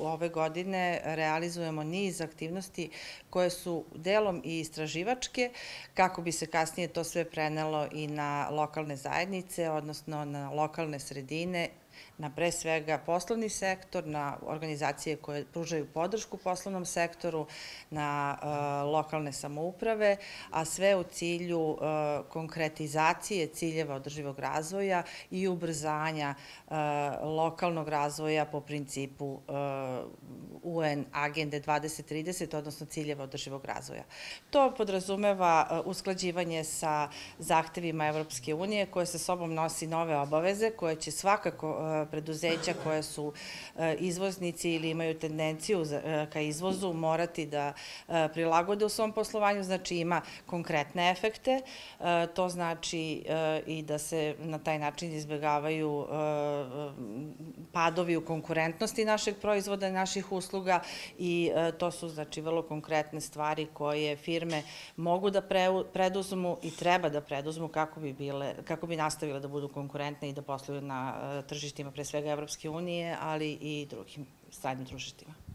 ove godine realizujemo niz aktivnosti koje su delom i istraživačke, kako bi se kasnije to sve prenelo i na lokalne zajednice, odnosno na lokalne sredine, na pre svega poslovni sektor, na organizacije koje pružaju podršku poslovnom sektoru, na lokalne samouprave, a sve u cilju konkretizacije ciljeva održivog razvoja i ubrzanja lokalnog razvoja po principu UN agende 2030, odnosno ciljeva održivog razvoja. To podrazumeva usklađivanje sa zahtevima Evropske unije, koje sa sobom nosi nove obaveze, koje će svakako preduzeća koja su izvoznici ili imaju tendenciju ka izvozu morati da prilagode u svom poslovanju, znači ima konkretne efekte, to znači i da se na taj način izbegavaju padovi u konkurentnosti našeg proizvoda i naših usluga i to su znači vrlo konkretne stvari koje firme mogu da preduzmu i treba da preduzmu kako bi nastavile da budu konkurentne i da posluju na tržištima pre svega Evropske unije, ali i drugim stranim tržištima.